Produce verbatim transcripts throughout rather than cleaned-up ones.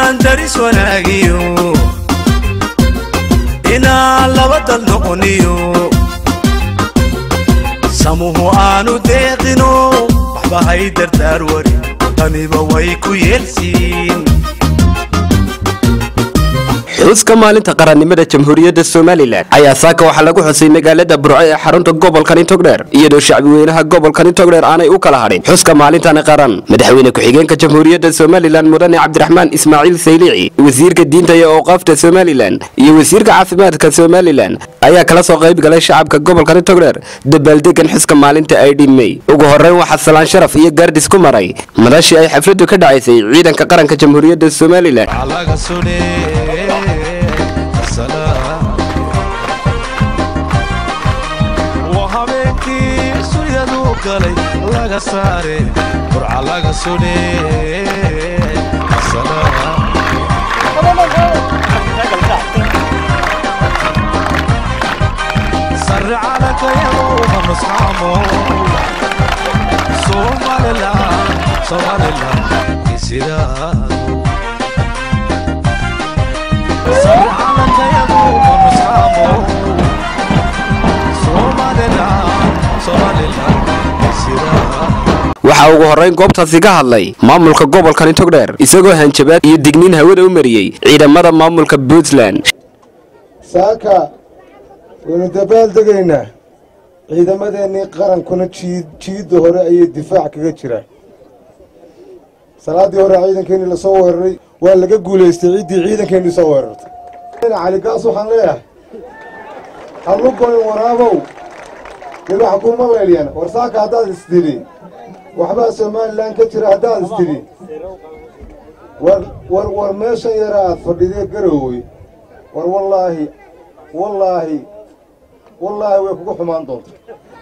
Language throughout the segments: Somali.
inaan daris wanaagiyo inaan labada noqoniyo samuhu aanu deeqino waxba hay dardaar wari taniba way ku yeelsiin xuska maalinta qarannimada jamhuuriyadda Soomaaliland ayaa saaka waxa lagu xusay magaalada Burco ee xarunta gobolka Togdheer iyadoo shacbi weynaha gobolka Togdheer aanay u kala hadhin xuska maalintan qaran madaxweyne ku xigeenka jamhuuriyadda Soomaaliland mudane Cabdiraxmaan Ismaaciil Saylici wasiirka diinta iyo awqaafta Soomaaliland iyo wasiirka caafimaadka Soomaaliland ayaa kala soo qayb galay shacabka gobolka Togdheer dabaaldegan xuska maalinta ay dhimay ugu horeyn waxa salaan sharaf iyo gaardis ku maray madashii ay xafladu ka dhacaysay ciidanka qaranka jamhuuriyadda Soomaaliland galay laga saare burca laga sune sar ala kaymo masxamo somalila somalila kisira sar ala kaymo masxamo somalila somalila waxa ugu horeyn goobtaasi ka hadlay maamulka gobolka Togdheer isagoo hanjabaad iyo digniin hawada u mariyay ciidamada maamulka Puntland saaka waynu dabaal degaynaa ciidamadeennii qarankuna jiidda hore ayay difaac kaga jiraan salaadii hore ciidankeennii la soo weeraray waa laga guulaystay ciiddii ciidankeennii soo weerartay cali gaas waxaan leeyahay hallugoyn waraabow ilaah ku maleeyaan war saaka hadaad istiri waxba Soomaaliland ka jira hadaad istiri war war war meesha yaraad fadhidee garooy war wallaahi wallaahi wallaahi way kugu xumaan doontaa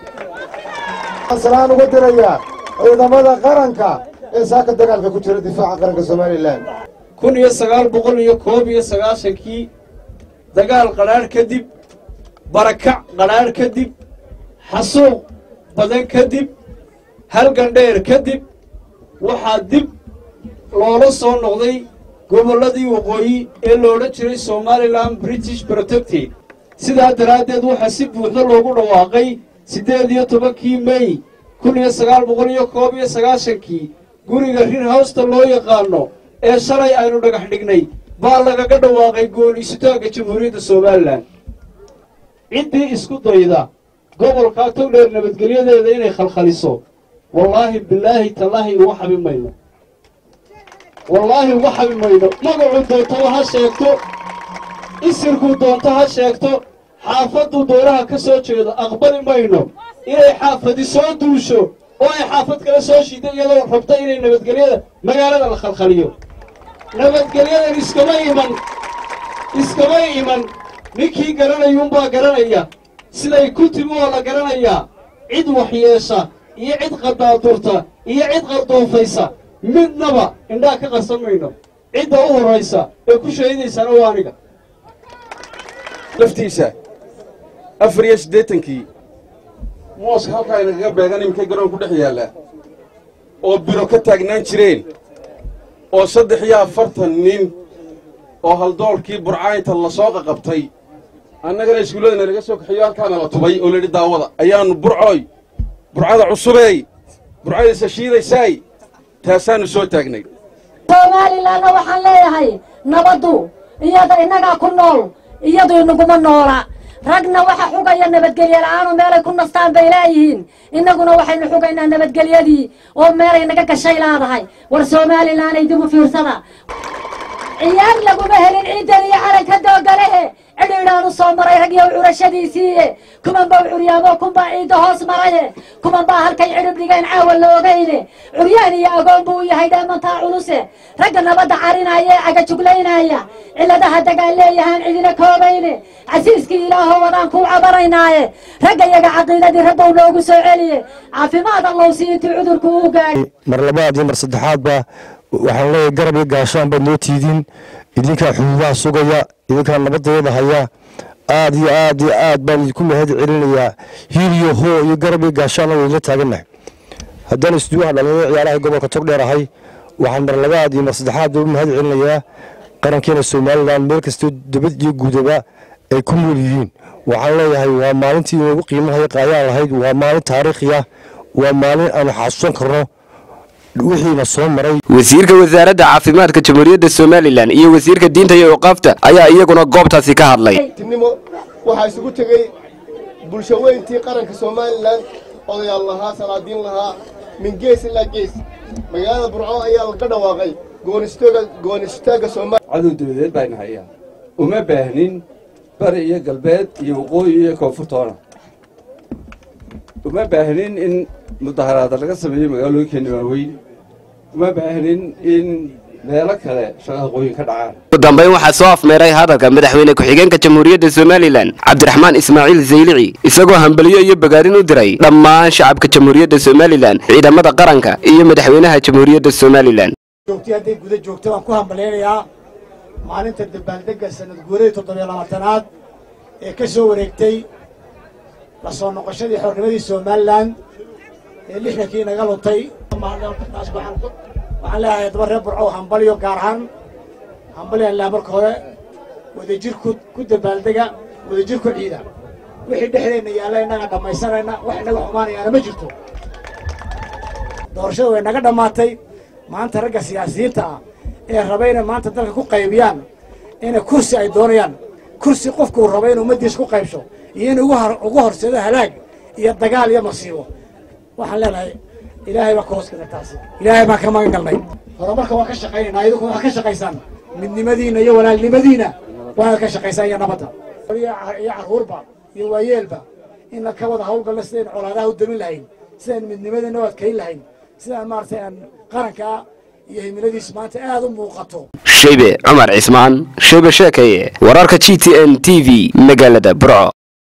aslaan ugu diraya ciidamada qaranka ee saaka dagaalka ku jira difaaca qaranka Soomaaliland kun iyo sagaal boqol iyo koob iyo sagaashan kii dagaal qaraar kadib barakac qaraar kadib xasuuq badan kadib halgan dheer kadib waxaa dib loola soo noqday gobolladii waqooyi ee loola jiray Somaliland British Protectorate sidaa daraaddeed waxaa si buuxda loogu dhawaaqay siddeed iyo tobankii May kun iyo sagaal boqol iyo koob iyo sagaashan kii guriga Rir House loo yaqaano ee shalay aynu dhagax dhignay baa lagaga dhawaaqay gool-isutaagga jamhuuriyadda Somaliland ciddii isku dayda gobolka Togdheer nabadgelyadeeda inay khalkhaliso wallaahi billaahi tallaahi ugu xabin mayno wallaahi ugu xabin mayno magacu doonto ha sheegto isirku doonto ha sheegto xaafadu dooraha ka soo jeedo aqbali mayno inay xaafadi soo duusho oo ay xaafad kala soo shiido iyadoo rabta inay nabadgelyada magaalada la khalkhaliyo nabadgelyadan iskama iman iskama iman ninkii garanayuunbaa garanaya siday ku timi oo la garanayaa cid waxyeesha iyo cid qadaadurta iyo cid qardoofaysa midnaba indhaa ka qarsan mayno cidda u horaysa ee ku sheegaysana waa aniga laftiisa afar iyo siddeetankii mooska halkaa inagaga beegan iminkay garoon ku dhex yaalla oo biro ka taagnaan jireen oo saddex iyo afartan nin oo haldoolkii burcaynta la soo qaqabtay annagana iskuuladana laga soo kaxiyo halkaana la tubay oo layidhi daawada ayaannu burcooy burcada cusubey burcadaysa shiidaysaay taasaannu soo taagnay Somalilandna waxaan leeyahay nabaddu iyada innagaa ku nool iyadu inaguma noola ragna waxa xugaya nabadgelyo la'aanu meelay ku nastaan bay leeyihiin innaguna waxaynu xugaynaa nabadgelyadii oo meelay naga gashay laadahay war Somaliland ay dib u fiirsada ciyaar laguma helin ciidan iyo calanka doogalehe cidhiidhaanu soo maray rag iyo curashadiisiiye kuman baa curyaamo kunbaa ciidda hoos maraye kuman baa halkay cidhib dhigeen caawa la ogayne curyaan iyo agoon buu yahay dheemantaa culuse ragga nabadda carinaya ee cagajuglaynaya ciladaha dagaan leeyahaan cidina koobayne casiiskii ilaahow wadaan kuu cabaraynaaye ragga iyaga caqiidadii rabbow loogu soo celiye caafimaad allow si intii cudurku uu gaadhay mar labaad iyo mar saddexaadba waxaan leeyahay garab iyo gaashaan baad noo tiidin idinkaa xuduudaha sugaya idinkaa nabadeeda haya aad iyo aad iyo aad baan idinku mahad celinayaa hiil iyo hoo iyo garab iyo gaashaan oo idinla taagannahay haddaan isduuha dhalinyaro ciyaaraha gobolka Togdheer ahay waxaan mar labaad iyo mar saddexaad u mahad celinayaa qarankeena Soomaaliland meel kasta dibad iyo gudaba ay ku nool yihiin waxaan leeyahay waa maalintii ugu qiimaha qaayaa lahayd waa maalin taariikhi ah waa maalin aan xasuusan karno wixiina soo maray wasiirka wasaaradda caafimaadka jamhuuriyadda Soomaaliland iyo wasiirka diinta iyo waqafta ayaa iyaguna goobtaasi ka hadlay tinimo waxa isugu tagay bulsho weyntii qaranka Soomaaliland odayaal lahaa salaadiin lahaa min gees ilaa gees magaalada Burco ayaa laga dhawaaqay goonistoga goonistaga Soomaaliland cadow dawladeed baan hayaa uma baahnin bari iyo galbeed iyo waqooyi iyo koonfurtoona uma baahnin in mudaharaad laga sameeyo magaalooyinka waaweyn uma baahnin in meelo kale shaqooyin ka dhacaan ugu dambeyn waxaa soo afmeeray hadalka madaxweyne ku-xigeenka jamhuuriyadda Soomaaliland Cabdiraxmaan Ismaaciil Zeylici isagoo hambaliyo iyo bagaarin u diray dhammaan shacabka jamhuuriyadda Soomaaliland ciidamada qaranka iyo madaxweynaha jamhuuriyadda Soomaaliland joogtii hadday guda joogto waan ku hambaleynayaa maalinta dabaaldega sanad guureed toddoba iyo labaatanaad ee ka soo wareegtay la soo noqoshadii xornimadii Soomaaliland ee lixdankii naga luntay waxaan leeyahay daba reer Burco hambaliyo gaar ahaan hambaliyo ilaa marka hore wadajir ku dabaaldega wadajir ku ciida wixii dhexdeena yaala inaga dhamaysanayna wax naga xumaanayana ma jirto doorashadu way naga dhamaatay maanta ragga siyaasiyiinta ah ee rabayna maanta dalka ku qaybiyaan in kursi ay doonayaan kursi qofku rabay inuu umadiis ku qaybsho iyo in ugu horseedo halaag iyo dagaal iyo masiibo waxaan leenahay ilaahay baa ka hoos gala taasi ilaahay baa ka magan galnay horumarka waa ka shaqaynaynaa idinku waxaa ka shaqaysaan midnimadiina iyo walaalnimadiina waa ka shaqaysaan iyo nabadda iyo carruurba iyo waayeelba in la ka wada hawlgalna sideen colaadaha u damin lahayn sideen midnimadeenna u adkayn lahayn sidaan maaragtay aan qaranka iyo himiladiis maanta aad u muuqato Shaybe Cumar Cismaan Shaybe Sheekaye wararka G T N T V magaalada Burco.